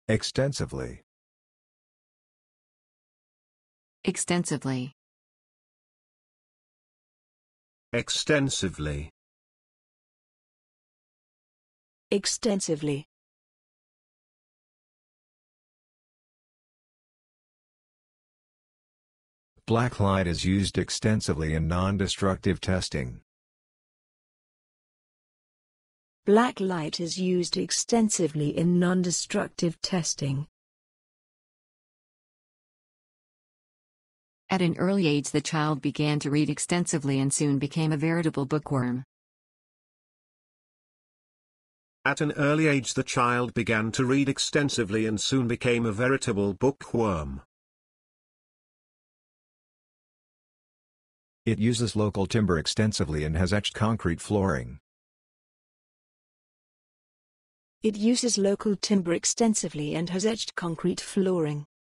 Extensively. Extensively. Extensively. Extensively. Black light is used extensively in non-destructive testing. Black light is used extensively in non-destructive testing. At an early age, the child began to read extensively and soon became a veritable bookworm. At an early age, the child began to read extensively and soon became a veritable bookworm. It uses local timber extensively and has etched concrete flooring. It uses local timber extensively and has etched concrete flooring.